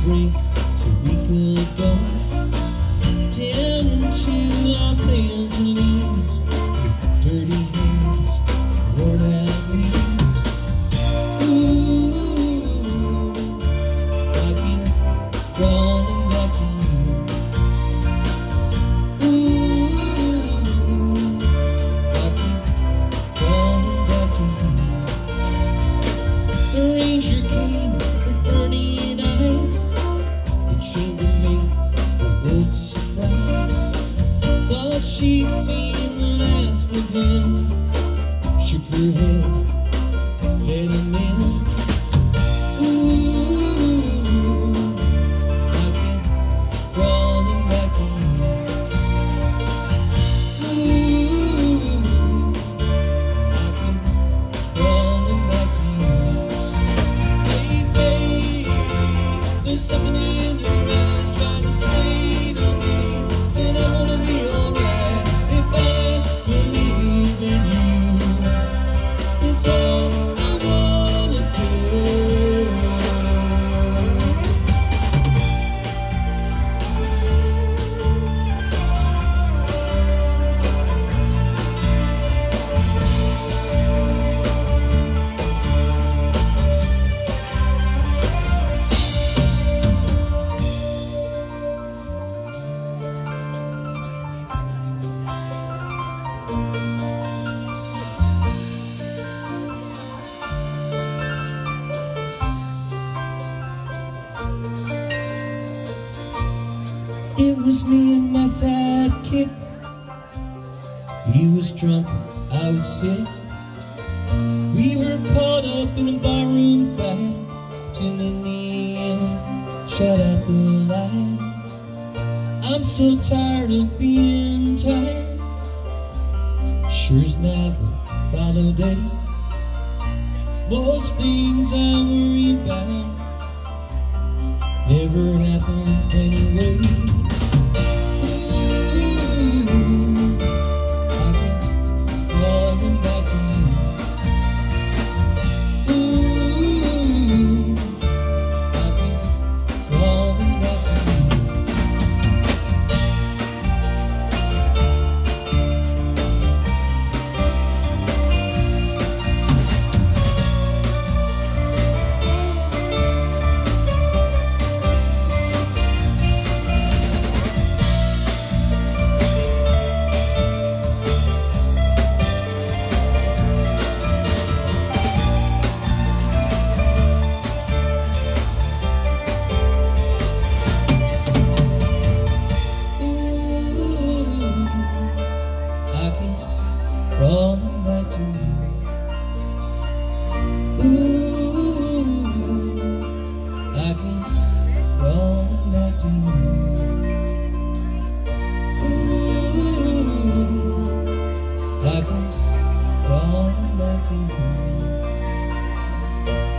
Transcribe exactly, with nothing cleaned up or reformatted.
brink so we could go down into Los Angeles with dirty hands, worn out knees. Ooh, I keep crawling back to you. Ooh, I keep crawling back to you. The ranger came with burning eyes. The chambermaid awoke surprised. Thought she'd seen the last of him. Shook her head, let him in. Ooh, I keep crawling back to you. Ooh, I keep crawling back to you. Hey baby, there's something in your eyes trying to say to me that I'm gonna be alright if I believe in you. It's all I wanna do. It was me and my sidekick. He was drunk, I was sick. We were caught up in a barroom fight. Too many in, shut out the light. I'm so tired of being tired. Sure as night will follow day. Most things I worry about never happen anyway. Crawling back to you. Ooh, I keep crawling back to you. Ooh, I keep crawling back to you.